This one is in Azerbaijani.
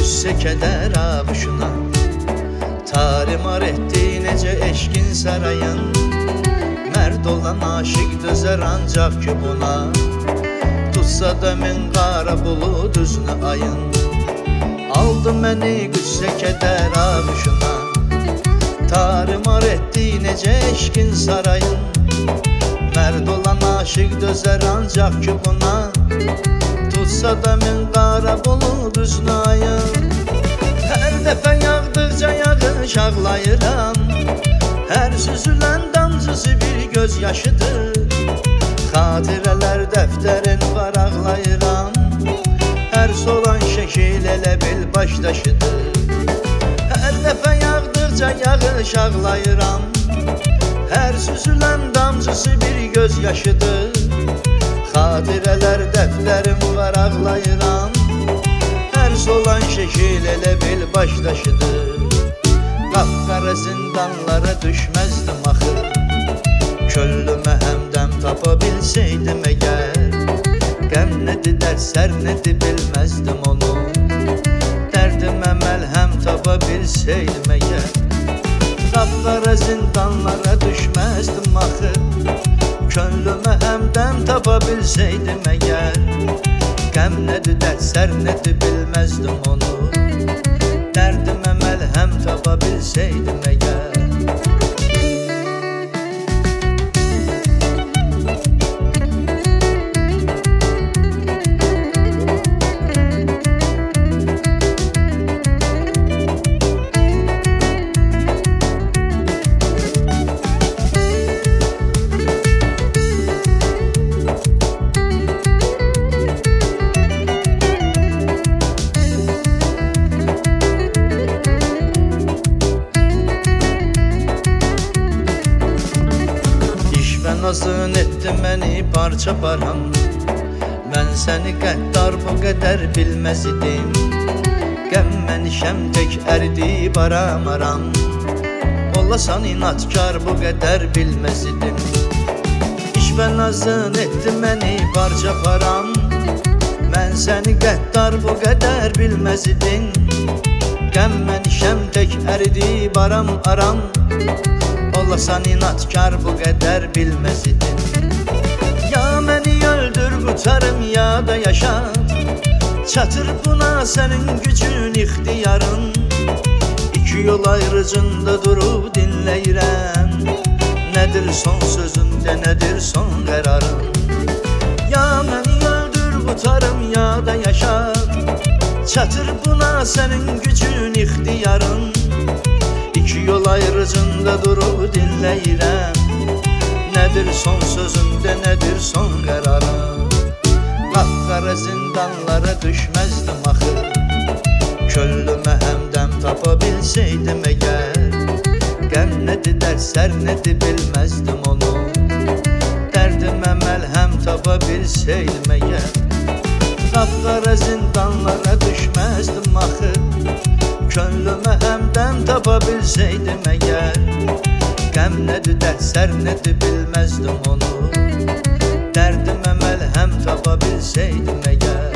qüssə kədər ağuşuna. Tarimar etdi necə eşqin sarayın, mərd olan aşiq dözər ancaq ki buna. Tutsa da min qara bulud üzünə ayın, aldı məni qüssə kədər ağuşuna. Tarimar etdi necə eşqin sarayın, mərd olan aşiq dözər ancaq ki buna. Tutsa da min qara bulud üzünə ayın, hər dəfə yağdıqca yağış ağlayıram, hər süzülən damcısı bir göz yaşıdır. Xatirələr dəftərin var ağlayıram, hər solan şəkil elə bil başdaşıdır. Hər dəfə yağdıqca yağış ağlayıram, hər süzülən damcısı bir göz yaşıdır. Xatirələr dəftərim var ağlayıram, hər solan şəkil elə bil başdaşıdır. Qapqara zindanlara düşməzdim axı, köllümə həmdəm tapa bilsəydim əgər. Qəm nədir, dərd sər nədir bilməzdim onu, dərdimə məlhəm tapa bilsəydim əgər. Qapqara zindanlara düşməzdim axı, könlümə həmdəm tapa bilsəydim əgər. Qəm nədir, dərd sər nədir bilməzdim onu, dərdimə məlhəm tapa bilsəydim əgər. Nazın etdi məni parça param, mən səni qəddar bu qədər bilməz idim. Qəm mənişəm tək əridi baramaram, olasan inatkar bu qədər bilməz idim. İşvə nazın etdi məni parça param, mən səni qəddar bu qədər bilməz idim. Qəm mənişəm tək əridi baram, olasan inatkar bu qədər bilməz idin. Ya məni öldür qutarım ya da yaşat, çatır buna sənin gücün ixtiyarın. İki yol ayrıcında durub dinləyirəm, nədir son sözündə, nədir son qərarın. Ya məni öldür qutarım ya da yaşat, çatır buna sənin gücün ixtiyarın. İki yol ayrıcında durub dinləyirəm, nədir son sözündə, nədir son qərarın. Qapqara zindanlara düşməzdim axı, köllümə həmdəm tapa bilsəydim əgər. Qəm nədir, dərd sər nədir bilməzdim onu, dərdimə məlhəm tapa bilsəydim əgər. Qapqara zindanlara düşməzdim axı, könlümə həmdəm tapa bilsəydim əgər. Qəm nədir, dərd sər nədir bilməzdim onu, dərdimə məlhəm tapa bilsəydim əgər.